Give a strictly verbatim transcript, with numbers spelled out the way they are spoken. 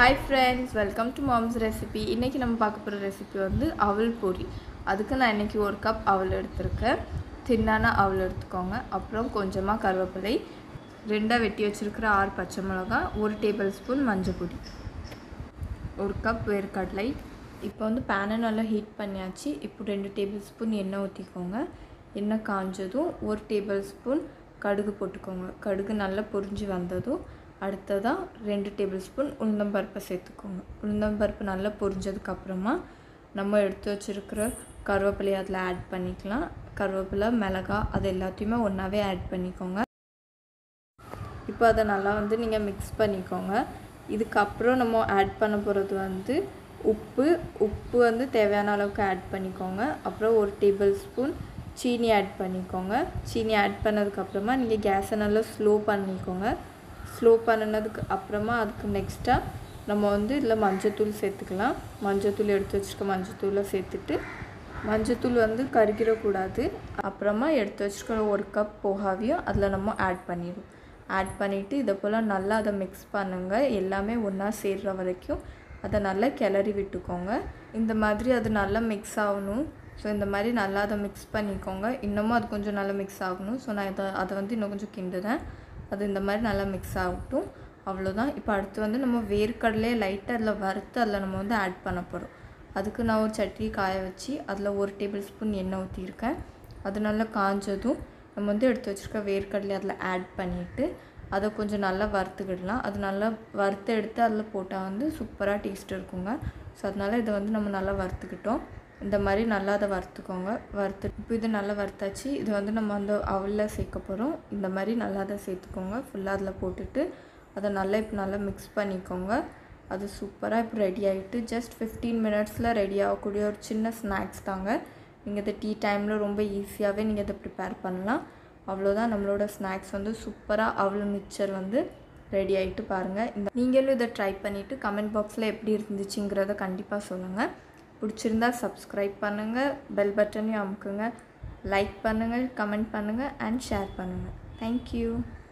Hi friends, welcome to mom's recipe. இன்னைக்கு நம்ம பார்க்க போற ரெசிபி வந்து அவல் பொரி. அதுக்கு நான் இன்னைக்கு ஒரு கப் அவல் எடுத்துர்க்கேன். தின்னான அவல் எடுத்துக்கோங்க. அப்புறம் கொஞ்சமா கறிவேப்பிலை, ரெண்டா வெட்டி வச்சிருக்கிற ஆறு பச்சை மிளகாய், ஒரு டேபிள்ஸ்பூன் மஞ்சள் பொடி, ஒரு கப் வேர்க்கடலை. இப்போ வந்து பேனை நல்லா ஹீட் பண்ணியாச்சு. இப்போ ரெண்டு டேபிள்ஸ்பூன் எண்ணெய் ஊற்றிக்கோங்க. எண்ணெய் காஞ்சதும் ஒரு டேபிள்ஸ்பூன் கடுகு போட்டுக்கோங்க. கடுகு நல்லா பொரிஞ்சு வந்ததும் அடுத்ததாக ரெண்டு டேபிள் ஸ்பூன் உளுந்தம்பருப்பை சேர்த்துக்கோங்க. உளுந்தம்பருப்பு நல்லா பொரிஞ்சதுக்கப்புறமா நம்ம எடுத்து வச்சுருக்கிற கருவேப்பிலையை அதில் ஆட் பண்ணிக்கலாம். கருவேப்பிலை, மிளகாய் அது எல்லாத்தையுமே ஒன்றாவே ஆட் பண்ணிக்கோங்க. இப்போ அதை நல்லா வந்து நீங்கள் மிக்ஸ் பண்ணிக்கோங்க. இதுக்கப்புறம் நம்ம ஆட் பண்ண போகிறது வந்து உப்பு உப்பு வந்து தேவையான அளவுக்கு ஆட் பண்ணிக்கோங்க. அப்புறம் ஒரு டேபிள் ஸ்பூன் சீனி ஆட் பண்ணிக்கோங்க. சீனி ஆட் பண்ணதுக்கப்புறமா நீங்கள் கேஸை நல்லா ஸ்லோ பண்ணிக்கோங்க. ஸ்லோ பண்ணினதுக்கு அப்புறமா அதுக்கு நெக்ஸ்ட்டாக நம்ம வந்து இதில் மஞ்சத்தூள் சேர்த்துக்கலாம். மஞ்சத்தூள் எடுத்து வச்சுருக்க மஞ்சத்தூளை சேர்த்துட்டு மஞ்சத்தூள் வந்து கருகிடக்கூடாது. அப்புறமா எடுத்து வச்சுருக்க ஒரு கப் போகாவையும் அதில் நம்ம ஆட் பண்ணிடுவோம். ஆட் பண்ணிவிட்டு இதை போல் நல்லா அதை மிக்ஸ் பண்ணுங்கள். எல்லாமே ஒன்றா சேர்கிற வரைக்கும் அதை நல்லா கிளறி விட்டுக்கோங்க. இந்த மாதிரி அது நல்லா மிக்ஸ் ஆகணும். ஸோ இந்த மாதிரி நல்லா அதை மிக்ஸ் பண்ணிக்கோங்க. இன்னமும் அது கொஞ்சம் நல்லா மிக்ஸ் ஆகணும். ஸோ நான் இதை அதை வந்து இன்னும் கொஞ்சம் கிண்டுறேன். அது இந்த மாதிரி நல்லா மிக்ஸ் ஆகட்டும். அவ்வளோதான். இப்போ அடுத்து வந்து நம்ம வேர்க்கடலையே லைட்டாக அதில் வறுத்து அதில் நம்ம வந்து ஆட் பண்ண போகிறோம். அதுக்கு நான் ஒரு சட்டி காய வச்சு அதில் ஒரு டேபிள் ஸ்பூன் எண்ணெய் ஊற்றிருக்கேன். அது நல்லா காஞ்சதும் நம்ம வந்து எடுத்து வச்சுருக்க வேர்க்கடலை அதில் ஆட் பண்ணிவிட்டு அதை கொஞ்சம் நல்லா வறுத்துக்கிடலாம். அது நல்லா வறுத்து எடுத்து அதில் போட்டால் வந்து சூப்பராக டேஸ்ட் இருக்குங்க. ஸோ அதனால் இதை வந்து நம்ம நல்லா வறுத்துக்கிட்டோம். இந்த மாதிரி நல்லா அதை வறுத்துக்கோங்க. வறுத்து இப்போ இது நல்லா வறுத்தாச்சு. இது வந்து நம்ம அந்த அவலில் சேர்க்க போகிறோம். இந்த மாதிரி நல்லா அதை சேர்த்துக்கோங்க. ஃபுல்லாக அதில் போட்டுட்டு அதை நல்லா இப்போ நல்லா மிக்ஸ் பண்ணிக்கோங்க. அது சூப்பராக இப்போ ரெடி ஆகிட்டு ஜஸ்ட் ஃபிஃப்டீன் மினிட்ஸில் ரெடி ஆகக்கூடிய ஒரு சின்ன ஸ்நாக்ஸ் தாங்க. நீங்கள் இதை டீ டைமில் ரொம்ப ஈஸியாகவே நீங்கள் இதை ப்ரிப்பேர் பண்ணலாம். அவ்வளோதான், நம்மளோட ஸ்நாக்ஸ் வந்து சூப்பராக அவல் மிக்சர் வந்து ரெடி ஆகிட்டு பாருங்கள். இந்த நீங்களும் இதை ட்ரை பண்ணிவிட்டு கமெண்ட் பாக்ஸில் எப்படி இருந்துச்சுங்கிறத கண்டிப்பாக சொல்லுங்கள். பிடிச்சிருந்தா சப்ஸ்கிரைப் பண்ணுங்கள், பெல் பட்டனையும் அமுக்குங்க, லைக் பண்ணுங்கள், கமெண்ட் பண்ணுங்கள் அண்ட் ஷேர் பண்ணுங்கள். தேங்க்யூ.